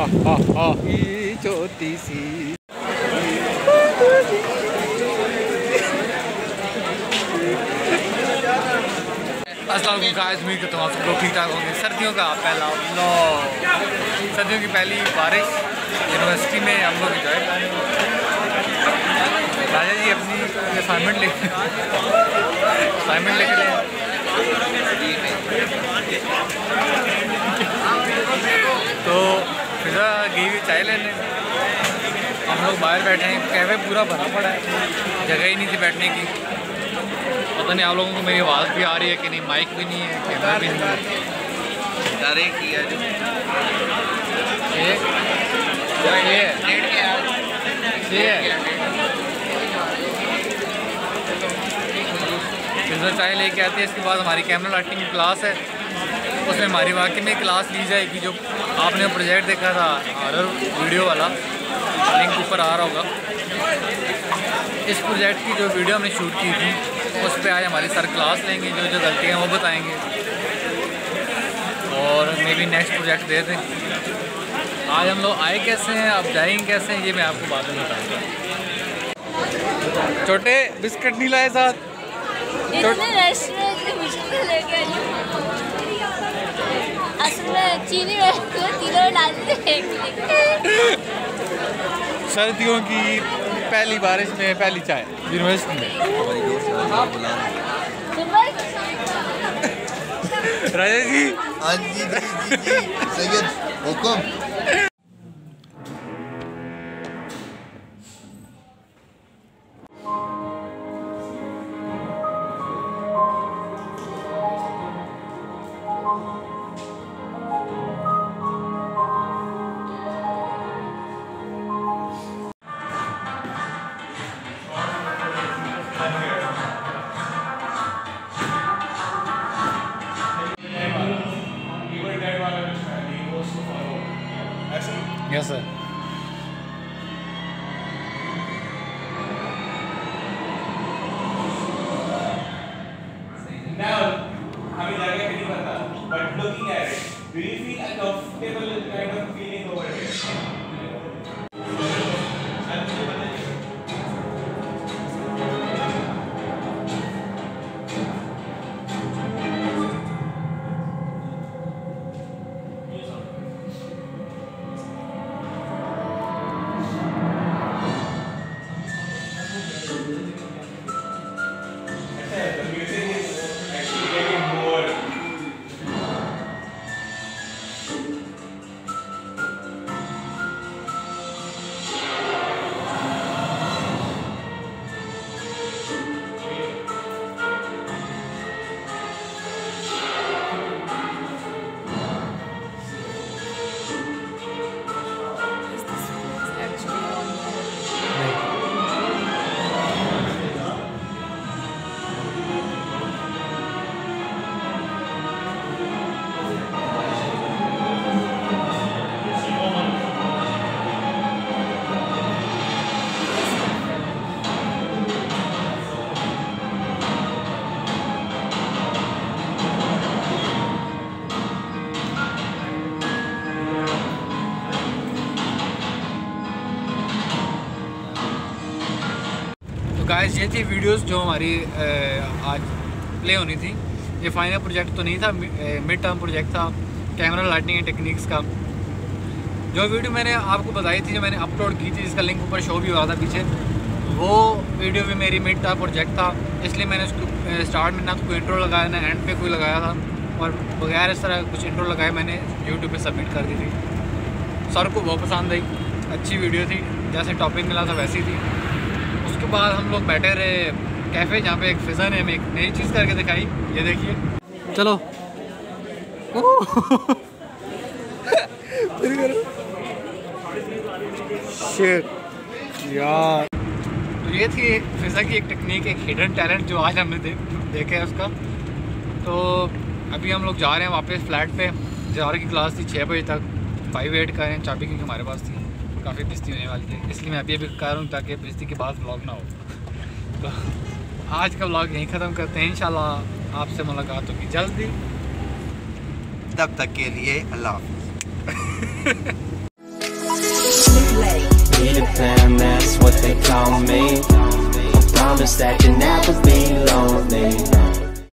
छोटी सी। अस्सलाम वालेकुम गाइस, उम्मीद करता हूँ आप सब लोग ठीक ठाक होंगे। सर्दियों का पहला व्लॉग, सर्दियों की पहली बारिश यूनिवर्सिटी में हम लोग इंजॉय कर रहे हैं। राजा जी अपनी असाइनमेंट लिख रहे हैं। तो फिजा गई हुई चाय लेने, हम लोग बाहर बैठे हैं। कैफे पूरा भरा पड़ा है, जगह ही नहीं थी बैठने की। पता नहीं आप लोगों को मेरी आवाज़ भी आ रही है कि नहीं, माइक भी नहीं है, कैमरा भी नहीं है। किया जो फिर चाय लेके आती है। इसके बाद हमारी कैमरा लाइटिंग की क्लास है, उसमें हमारी वाकई में क्लास ली जाएगी। जो आपने प्रोजेक्ट देखा था हॉरर वीडियो वाला, लिंक ऊपर आ रहा होगा। इस प्रोजेक्ट की जो वीडियो हमने शूट की थी, उस पर आज हमारी सर क्लास लेंगे, जो जो गलतियाँ वो बताएंगे और मे बी नेक्स्ट प्रोजेक्ट दे दें। आज हम लोग आए कैसे हैं, अब जाएंगे कैसे हैं, ये मैं आपको बाद में बताऊँगा। छोटे बिस्किट नहीं लाए साथ? सर्दियों की पहली बारिश में पहली चाय यूनिवर्सिटी में। राजा जी, हाँ जी सैयद हुकुम। Yes sir. Now, हमें जगह नहीं पता, but looking at it, do you feel a comfortable kind of feeling over here? Guys ये थी वीडियोस जो हमारी आज प्ले होनी थी। ये फाइनल प्रोजेक्ट तो नहीं था, मिड टर्म प्रोजेक्ट था, कैमरा लाइटिंग एंड टेक्निक्स का। जो वीडियो मैंने आपको बताई थी, जो मैंने अपलोड की थी, जिसका लिंक ऊपर शो भी हो रहा था पीछे, वो वीडियो भी मेरी मिड टर्म प्रोजेक्ट था। इसलिए मैंने उसको स्टार्ट में ना तो कोई इंट्रो लगाया, ना एंड पे कोई लगाया था, और बगैर इस तरह कुछ इंट्रो लगाए मैंने यूट्यूब पे सबमिट कर दी थी। सर को बहुत पसंद आई, अच्छी वीडियो थी, जैसे टॉपिक मिला था वैसी थी। उसके बाद हम लोग बैठे रहे कैफ़े, जहाँ पे एक फिज़ा ने हमें एक नई चीज़ करके दिखाई। ये देखिए, चलो यार। तो ये थी फिज़ा की एक टेक्निक, एक हिडन टैलेंट जो आज हमने देखा है उसका। तो अभी हम लोग जा रहे हैं वापस फ्लैट पे। ज़ाहरा की क्लास थी 6 बजे तक, 5 वेट कर रहे हैं चाबी क्योंकि हमारे पास थी, काफ़ी बेइज्जती होने वाली है, इसलिए मैं अभी कर रहा हूँ ताकि बेइज्जती के बाद व्लॉग ना हो। तो आज का व्लॉग यहीं ख़त्म करते हैं। इंशाल्लाह आपसे मुलाकात होगी जल्दी, तब तक के लिए अल्लाह हाफ़िज़। they call me. I promise that you'll never be lonely.